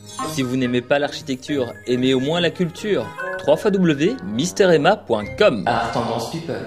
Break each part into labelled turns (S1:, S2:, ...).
S1: Si vous n'aimez pas l'architecture, aimez au moins la culture. www.misteremma.com. Art Tendance People.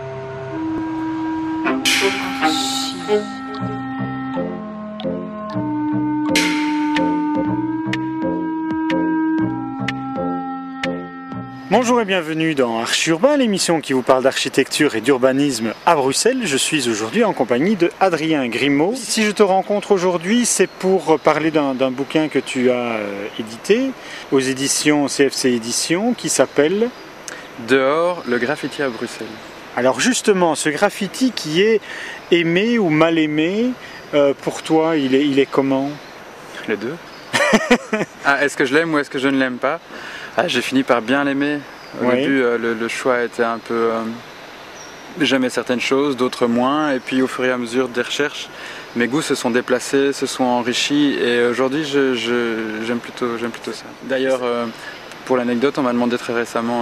S2: Bonjour et bienvenue dans Archi Urbain, l'émission qui vous parle d'architecture et d'urbanisme à Bruxelles. Je suis aujourd'hui en compagnie de Adrien Grimaud. Si je te rencontre aujourd'hui, c'est pour parler d'un bouquin que tu as édité aux éditions CFC Éditions qui s'appelle
S3: Dehors, le graffiti à Bruxelles.
S2: Alors justement, ce graffiti qui est aimé ou mal aimé, pour toi, il est comment?
S3: Les deux. Est-ce que je l'aime ou est-ce que je ne l'aime pas? J'ai fini par bien l'aimer. Au début, le choix était un peu... J'aimais certaines choses, d'autres moins. Et puis au fur et à mesure des recherches, mes goûts se sont déplacés, se sont enrichis. Et aujourd'hui, j'aime plutôt ça. D'ailleurs, pour l'anecdote, on m'a demandé très récemment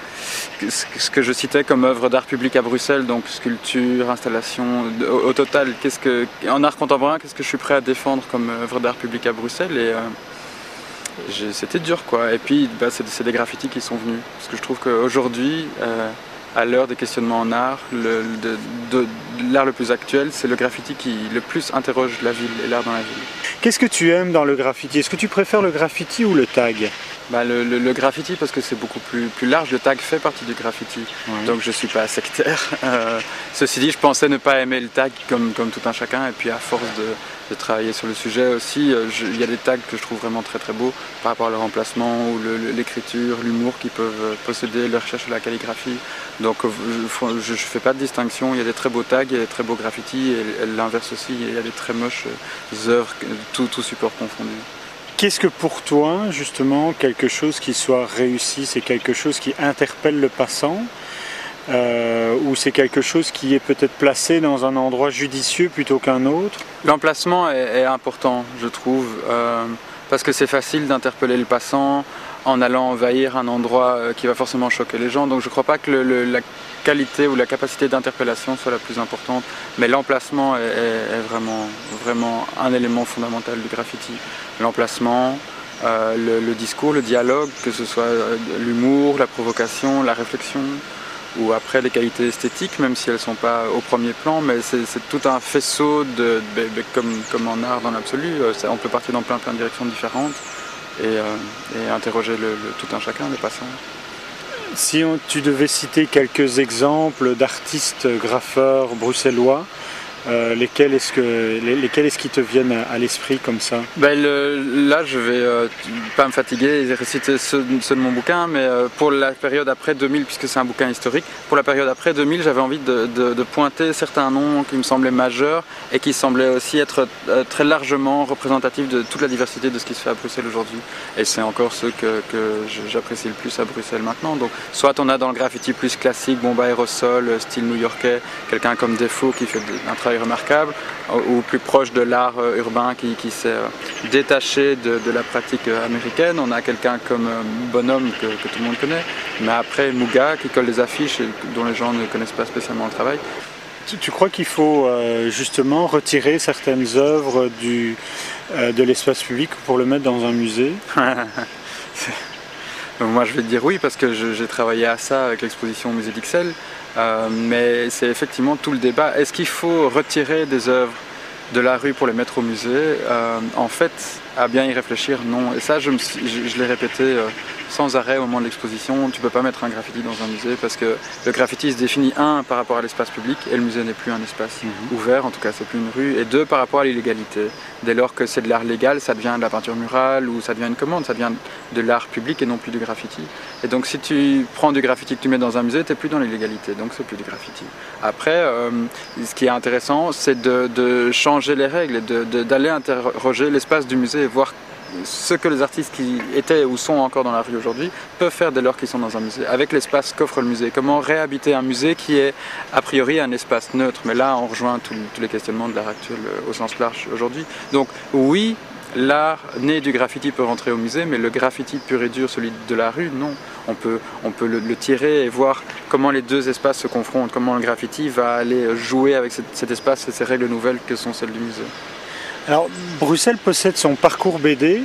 S3: ce que je citais comme œuvre d'art public à Bruxelles. Donc sculpture, installation. Au total, en art contemporain, qu'est-ce que je suis prêt à défendre comme œuvre d'art public à Bruxelles? Et c'était dur quoi, et puis c'est des graffitis qui sont venus, parce que je trouve qu'aujourd'hui, à l'heure des questionnements en art, l'art le plus actuel, c'est le graffiti qui le plus interroge la ville et l'art dans la ville.
S2: Qu'est-ce que tu aimes dans le graffiti? Est-ce que tu préfères le graffiti ou le tag?
S3: Le graffiti parce que c'est beaucoup plus large, le tag fait partie du graffiti, donc je ne suis pas sectaire. Ceci dit, je pensais ne pas aimer le tag comme tout un chacun, et puis à force de travailler sur le sujet aussi, il y a des tags que je trouve vraiment très très beaux par rapport à leur emplacement, ou l'écriture, l'humour qu'ils peuvent posséder, leur recherche de la calligraphie. Donc je ne fais pas de distinction, il y a des très beaux tags, il y a des très beaux graffitis, et l'inverse aussi, il y a des très moches œuvres, tout support confondu.
S2: Qu'est-ce que pour toi, justement, quelque chose qui soit réussi, c'est quelque chose qui interpelle le passant, ou c'est quelque chose qui est peut-être placé dans un endroit judicieux plutôt qu'un autre?
S3: L'emplacement est important, je trouve, parce que c'est facile d'interpeller le passant en allant envahir un endroit qui va forcément choquer les gens. Donc je ne crois pas que la qualité ou la capacité d'interpellation soit la plus importante, mais l'emplacement est vraiment un élément fondamental du graffiti. L'emplacement, le discours, le dialogue, que ce soit l'humour, la provocation, la réflexion, ou après les qualités esthétiques, même si elles ne sont pas au premier plan, mais c'est tout un faisceau comme en art dans l'absolu. On peut partir dans plein de directions différentes et interroger tout un chacun, les passants.
S2: Si tu devais citer quelques exemples d'artistes graffeurs bruxellois, lesquels est-ce qui te viennent à l'esprit comme ça?
S3: Là, je vais pas me fatiguer et réciter ceux de mon bouquin, mais pour la période après 2000, puisque c'est un bouquin historique, pour la période après 2000, j'avais envie de pointer certains noms qui me semblaient majeurs et qui semblaient aussi être très largement représentatifs de toute la diversité de ce qui se fait à Bruxelles aujourd'hui. Et c'est encore ceux que j'apprécie le plus à Bruxelles maintenant. Donc, soit on a dans le graffiti plus classique, bombe aérosol, style new-yorkais, quelqu'un comme Defoe qui fait un travail remarquable, ou plus proche de l'art urbain qui s'est détaché de la pratique américaine. On a quelqu'un comme Bonhomme que tout le monde connaît, mais après Muga qui colle des affiches et dont les gens ne connaissent pas spécialement le travail.
S2: Tu crois qu'il faut justement retirer certaines œuvres de l'espace public pour le mettre dans un musée?
S3: Moi je vais te dire oui, parce que j'ai travaillé à ça avec l'exposition au musée d'Ixelles, mais c'est effectivement tout le débat. Est-ce qu'il faut retirer des œuvres de la rue pour les mettre au musée? En fait, à bien y réfléchir, non. Et ça, je l'ai répété sans arrêt au moment de l'exposition. Tu ne peux pas mettre un graffiti dans un musée parce que le graffiti se définit, par rapport à l'espace public, et le musée n'est plus un espace ouvert, en tout cas c'est plus une rue, et deux, par rapport à l'illégalité. Dès lors que c'est de l'art légal, ça devient de la peinture murale ou ça devient une commande, ça devient de l'art public et non plus du graffiti. Et donc si tu prends du graffiti que tu mets dans un musée, tu n'es plus dans l'illégalité, donc c'est plus du graffiti. Après, ce qui est intéressant, c'est de changer les règles et d'aller interroger l'espace du musée et voir ce que les artistes qui étaient ou sont encore dans la rue aujourd'hui peuvent faire dès lors qu'ils sont dans un musée, avec l'espace qu'offre le musée. Comment réhabiter un musée qui est a priori un espace neutre, mais là on rejoint tous les questionnements de l'art actuel au sens large aujourd'hui. Donc oui, l'art né du graffiti peut rentrer au musée, mais le graffiti pur et dur, celui de la rue, non. On peut le tirer et voir comment les deux espaces se confrontent, comment le graffiti va aller jouer avec cet espace et ces règles nouvelles que sont celles du musée.
S2: Alors, Bruxelles possède son parcours BD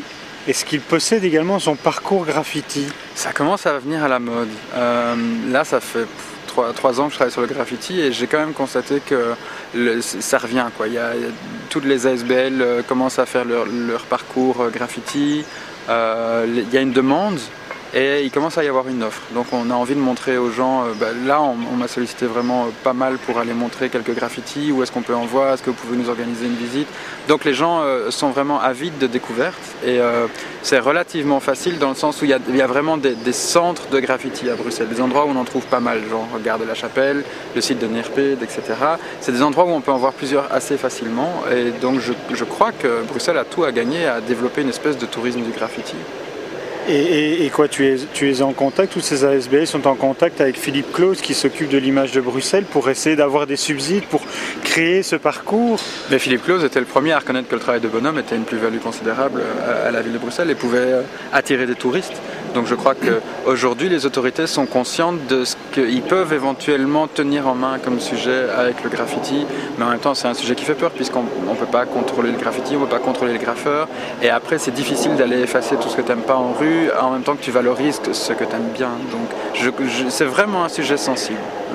S2: Est-ce qu'il possède également son parcours graffiti?
S3: Ça commence à venir à la mode. Là, ça fait 3 ans que je travaille sur le graffiti et j'ai quand même constaté que ça revient, quoi. Toutes les ASBL commencent à faire leur parcours graffiti. Il y a une demande et il commence à y avoir une offre. Donc on a envie de montrer aux gens, là on m'a sollicité vraiment pas mal pour aller montrer quelques graffitis, où est-ce qu'on peut en voir, est-ce que vous pouvez nous organiser une visite. Donc les gens sont vraiment avides de découvertes et c'est relativement facile dans le sens où il y a vraiment des centres de graffiti à Bruxelles, des endroits où on en trouve pas mal, genre Gare de la Chapelle, le site de Neerpede, etc. C'est des endroits où on peut en voir plusieurs assez facilement et donc je crois que Bruxelles a tout à gagner à développer une espèce de tourisme du graffiti.
S2: Et quoi, tu es en contact, tous ces ASBL sont en contact avec Philippe Claus qui s'occupe de l'image de Bruxelles pour essayer d'avoir des subsides pour créer ce parcours?
S3: Mais Philippe Claus était le premier à reconnaître que le travail de Bonhomme était une plus-value considérable à la ville de Bruxelles et pouvait attirer des touristes. Donc je crois qu'aujourd'hui les autorités sont conscientes de ce qu'ils peuvent éventuellement tenir en main comme sujet avec le graffiti, mais en même temps c'est un sujet qui fait peur puisqu'on ne peut pas contrôler le graffiti, on ne peut pas contrôler les graffeurs et après c'est difficile d'aller effacer tout ce que tu n'aimes pas en rue en même temps que tu valorises ce que tu aimes bien. Donc c'est vraiment un sujet sensible.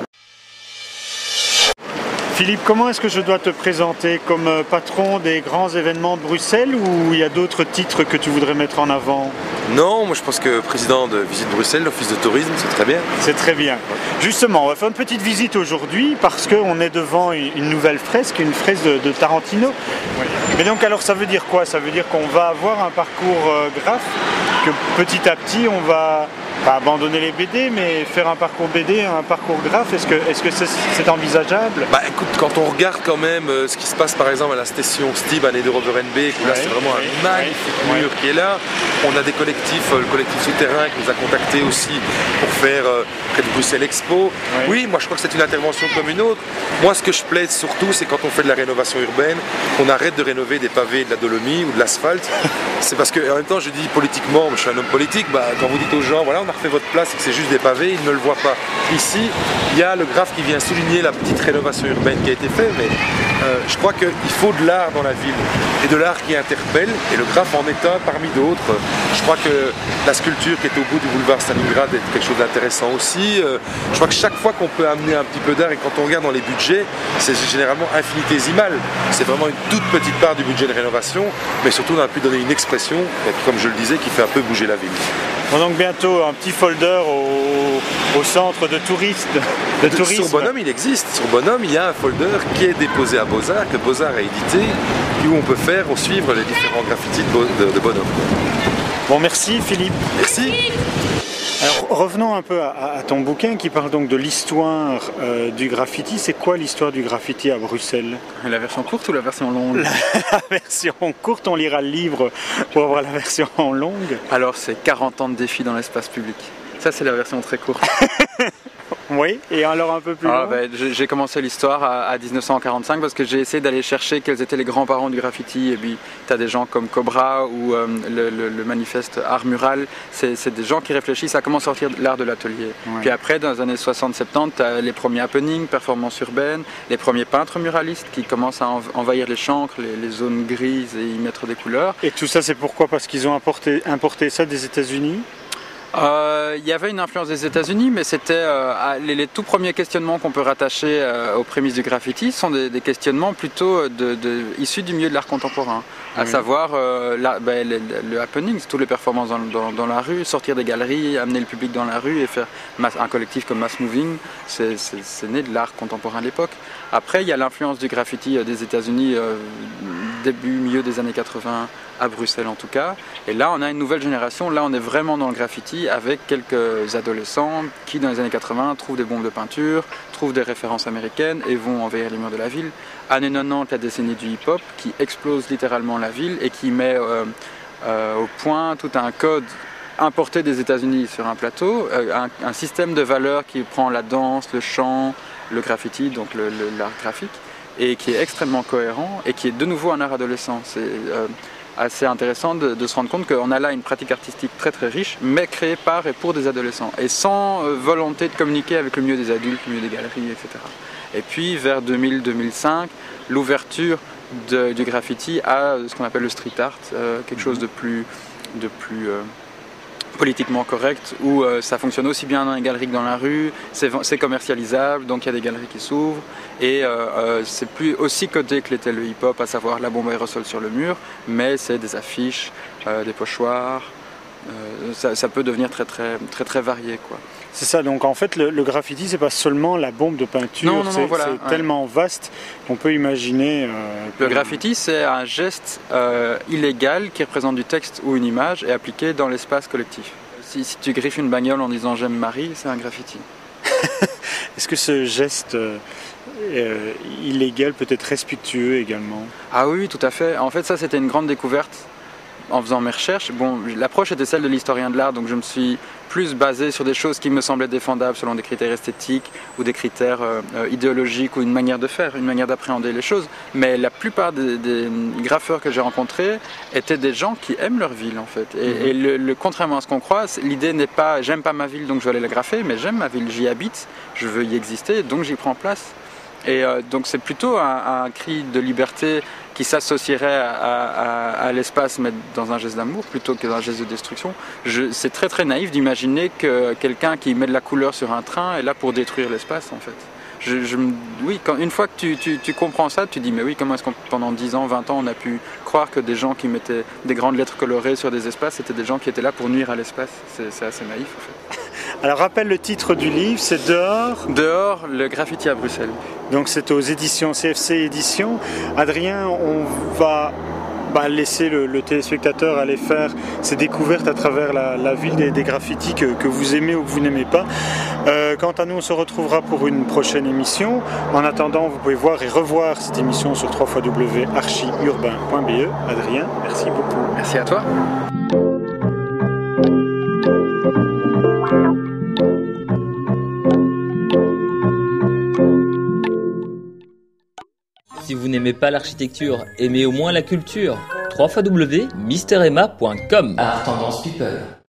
S2: Philippe, comment est-ce que je dois te présenter? Comme patron des grands événements de Bruxelles ou il y a d'autres titres que tu voudrais mettre en avant?
S4: Non, moi je pense que président de Visite Bruxelles, l'office de tourisme, c'est très bien.
S2: C'est très bien. Justement, on va faire une petite visite aujourd'hui parce qu'on est devant une nouvelle fresque, une fresque de Tarantino. Oui. Mais donc alors ça veut dire quoi? Ça veut dire qu'on va avoir un parcours graphe, que petit à petit on va pas abandonner les BD, mais faire un parcours BD, un parcours graphe, est-ce que c'est envisageable?
S4: Bah écoute, quand on regarde quand même ce qui se passe par exemple à la station Stib à Nederoverenbeek, où là c'est vraiment un magnifique mur qui est là, on a des collectifs, le collectif Souterrain qui nous a contactés aussi pour faire près de Bruxelles Expo. Oui, moi je crois que c'est une intervention comme une autre. Moi ce que je plaide surtout, c'est quand on fait de la rénovation urbaine, qu'on arrête de rénover des pavés, de la dolomie ou de l'asphalte. C'est parce que en même temps je dis politiquement, je suis un homme politique, quand vous dites aux gens, voilà on a refait votre place et que c'est juste des pavés, ils ne le voient pas. Ici, il y a le graphe qui vient souligner la petite rénovation urbaine qui a été faite, mais je crois qu'il faut de l'art dans la ville et de l'art qui interpelle, et le graphe en est un parmi d'autres. Je crois que la sculpture qui est au bout du boulevard Stalingrad est quelque chose d'intéressant aussi. Je crois que chaque fois qu'on peut amener un petit peu d'art, et quand on regarde dans les budgets, c'est généralement infinitésimal. C'est vraiment une toute petite part du budget de rénovation, mais surtout on a pu donner une expression, comme je le disais, qui fait un peu bouger la ville.
S2: Bon, donc bientôt un petit folder au centre de tourisme.
S4: Sur Bonhomme il existe, sur Bonhomme il y a un folder qui est déposé à Beaux-Arts, que Beaux-Arts a édité, où on peut faire ou suivre les différents graffitis de Bonhomme.
S2: Bon, merci Philippe.
S4: Merci.
S2: Alors revenons un peu à ton bouquin qui parle donc de l'histoire du graffiti. C'est quoi l'histoire du graffiti à Bruxelles?
S3: La version courte ou la version longue?
S2: La version courte, on lira le livre pour avoir la version longue.
S3: Alors c'est 40 ans de défis dans l'espace public. Ça c'est la version très courte.
S2: Oui, et alors un peu plus long.
S3: J'ai commencé l'histoire à 1945 parce que j'ai essayé d'aller chercher quels étaient les grands-parents du graffiti. Et puis tu as des gens comme Cobra ou le manifeste Art Mural. C'est des gens qui réfléchissent à comment sortir l'art de l'atelier. Ouais. Puis après, dans les années 60-70, tu as les premiers happenings, performances urbaines, les premiers peintres muralistes qui commencent à envahir les chancres, les zones grises et y mettre des couleurs.
S2: Et tout ça, c'est pourquoi? Parce qu'ils ont importé ça des États-Unis?
S3: Il y avait une influence des États-Unis, mais c'était les tout premiers questionnements qu'on peut rattacher aux prémices du graffiti sont des questionnements plutôt issus du milieu de l'art contemporain, à savoir le happening, toutes les performances dans la rue, sortir des galeries, amener le public dans la rue et faire un collectif comme Mass Moving, c'est né de l'art contemporain de l'époque. Après, il y a l'influence du graffiti des États-Unis milieu des années 80 à Bruxelles en tout cas. Et là, on a une nouvelle génération. Là, on est vraiment dans le graffiti avec quelques adolescents qui, dans les années 80, trouvent des bombes de peinture, trouvent des références américaines et vont envahir les murs de la ville. Années 90, la décennie du hip-hop qui explose littéralement la ville et qui met au point tout un code importé des États-Unis sur un plateau, un système de valeurs qui prend la danse, le chant, le graffiti, donc l'art graphique, et qui est extrêmement cohérent et qui est de nouveau un art adolescent. C'est assez intéressant de se rendre compte qu'on a là une pratique artistique très très riche, mais créée par et pour des adolescents, et sans volonté de communiquer avec le milieu des adultes, le milieu des galeries, etc. Et puis vers 2000-2005, l'ouverture du graffiti à ce qu'on appelle le street art, quelque chose de plus politiquement correct, où ça fonctionne aussi bien dans les galeries que dans la rue, c'est commercialisable, donc il y a des galeries qui s'ouvrent, et c'est plus aussi codé que l'était le hip-hop, à savoir la bombe aérosol sur le mur, mais c'est des affiches, des pochoirs, ça peut devenir très varié, quoi.
S2: C'est ça, donc en fait le graffiti c'est pas seulement la bombe de peinture, c'est tellement vaste qu'on peut imaginer...
S3: Le graffiti c'est un geste illégal qui représente du texte ou une image et appliqué dans l'espace collectif. Si tu griffes une bagnole en disant j'aime Marie, c'est un graffiti.
S2: Est-ce que ce geste illégal peut être respectueux également?
S3: Ah oui, tout à fait. En fait ça c'était une grande découverte en faisant mes recherches. Bon, l'approche était celle de l'historien de l'art, donc je me suis plus basé sur des choses qui me semblaient défendables selon des critères esthétiques ou des critères idéologiques ou une manière de faire, une manière d'appréhender les choses. Mais la plupart des graffeurs que j'ai rencontrés étaient des gens qui aiment leur ville en fait. Et contrairement à ce qu'on croit, l'idée n'est pas j'aime pas ma ville donc je vais aller la graffer, mais j'aime ma ville, j'y habite, je veux y exister donc j'y prends place. Et donc c'est plutôt un cri de liberté qui s'associerait à l'espace, mais dans un geste d'amour plutôt que dans un geste de destruction. C'est très naïf d'imaginer que quelqu'un qui met de la couleur sur un train est là pour détruire l'espace en fait. Oui, une fois que tu comprends ça, tu dis mais oui, comment est-ce qu'on pendant 10 ans, 20 ans on a pu croire que des gens qui mettaient des grandes lettres colorées sur des espaces c'était des gens qui étaient là pour nuire à l'espace. C'est assez naïf en fait.
S2: Alors rappelle le titre du livre, c'est Dehors.
S3: Dehors, le graffiti à Bruxelles.
S2: Donc c'est aux éditions CFC Éditions. Adrien, on va laisser le téléspectateur aller faire ses découvertes à travers la ville des graffitis que vous aimez ou que vous n'aimez pas. Quant à nous, on se retrouvera pour une prochaine émission. En attendant, vous pouvez voir et revoir cette émission sur www.archiurbain.be. Adrien, merci beaucoup.
S3: Merci à toi.
S1: Si vous n'aimez pas l'architecture, aimez au moins la culture. www.misteremma.com. Art Tendance People.